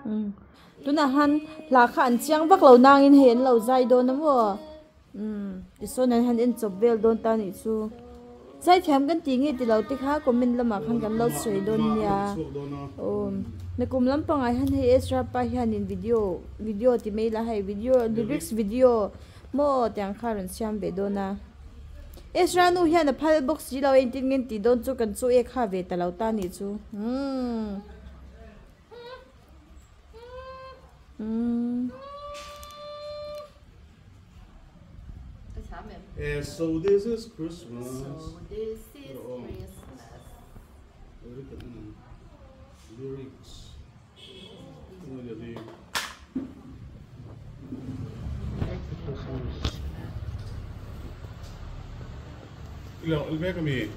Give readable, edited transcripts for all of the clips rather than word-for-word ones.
tu na han la khan chiang bak lo nang in hen lo zai do na mo ti so nan han in chop bel don ta ni chu zai tham kan ti nge ti lo ti kha comment lama khan kan lo soi don ya na kum lam pangai han he Ezra pa hian in video ti mai la hai video lyrics video mo tyang kharan siam be do na Ezra nu hian na phal box ji lo in tin ngen ti don chu kan chu e kha ve ta lo ta ni chu So this is Christmas. So this is Christmas. Look at the lyrics. Look at me.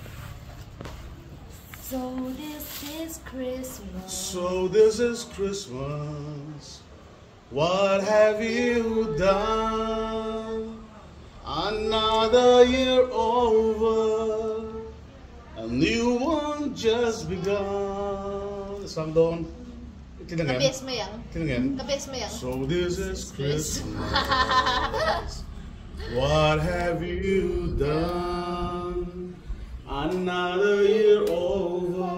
So this is Christmas. So this is Christmas. What have you done? Another year over, a new one just begun. Sang don. Kabes mo yang. Kabes mo yang. So this is Christmas. What have you done? Another year over,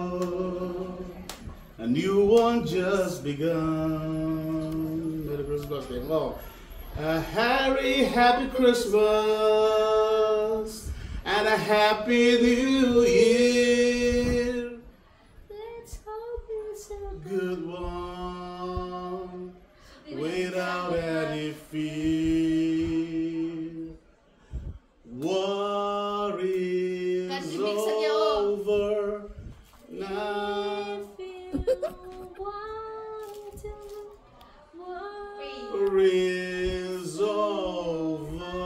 a new one just begun. Merry Christmas, oh. A happy Christmas and a happy New Year. Let's hope it's a Good one without any fear. Worries over now. Worries over.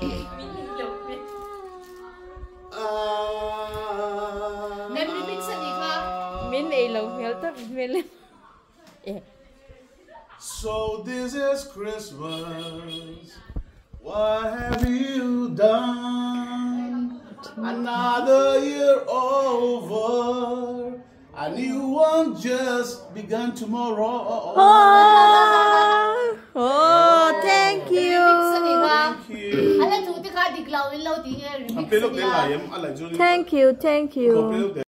So this is Christmas. What have you done? Another year over. A new one just begun tomorrow. Thank you. Thank you. Thank you.